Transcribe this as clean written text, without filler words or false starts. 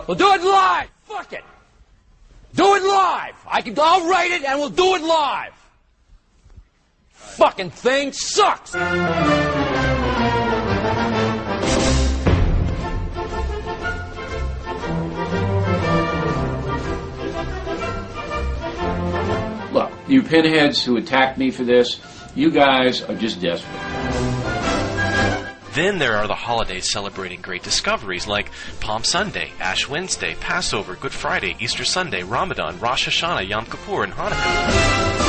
We'll do it live. Fuck it. Do it live. I'll write it and we'll do it live. Fucking thing sucks. Look, you pinheads who attacked me for this, you guys are just desperate. Then there are the holidays celebrating great discoveries like Palm Sunday, Ash Wednesday, Passover, Good Friday, Easter Sunday, Ramadan, Rosh Hashanah, Yom Kippur, and Hanukkah.